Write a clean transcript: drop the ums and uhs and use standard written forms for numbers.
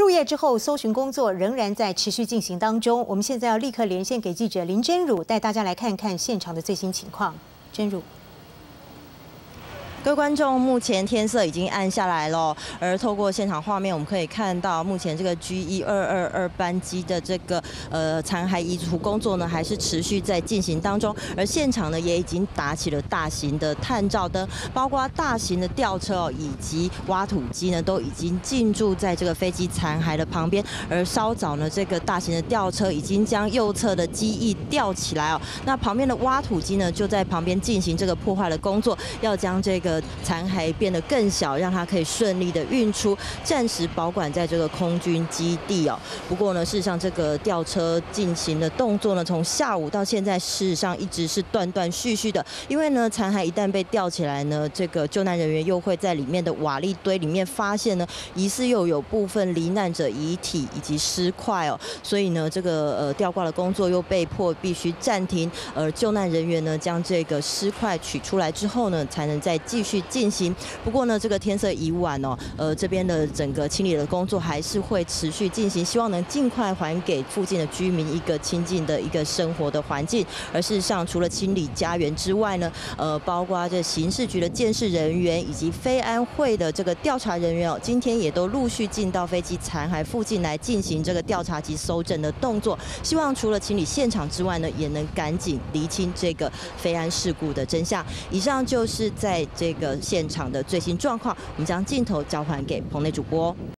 入夜之后，搜寻工作仍然在持续进行当中。我们现在要立刻连线给记者林真汝，带大家来看看现场的最新情况。真汝。 各位观众，目前天色已经暗下来了，而透过现场画面，我们可以看到，目前这个 G1222班机的这个残骸移除工作呢，还是持续在进行当中。而现场呢，也已经打起了大型的探照灯，包括大型的吊车以及挖土机呢，都已经进驻在这个飞机残骸的旁边。而稍早呢，这个大型的吊车已经将右侧的机翼吊起来哦，那旁边的挖土机呢，就在旁边进行这个破坏的工作，要将这个 残骸变得更小，让它可以顺利的运出，暂时保管在这个空军基地哦。不过呢，事实上这个吊车进行的动作呢，从下午到现在，事实上一直是断断续续的。因为呢，残骸一旦被吊起来呢，这个救难人员又会在里面的瓦砾堆里面发现呢，疑似又有部分罹难者遗体以及尸块哦。所以呢，这个吊挂的工作又被迫必须暂停。救难人员呢，将这个尸块取出来之后呢，才能再继续进行。不过呢，这个天色已晚哦，这边的整个清理的工作还是会持续进行，希望能尽快还给附近的居民一个清静的一个生活的环境。而事实上，除了清理家园之外呢，包括这刑事局的监视人员以及飞安会的这个调查人员哦，今天也都陆续进到飞机残骸附近来进行这个调查及搜证的动作，希望除了清理现场之外呢，也能赶紧厘清这个飞安事故的真相。以上就是在这个现场的最新状况，我们将镜头交还给棚内主播。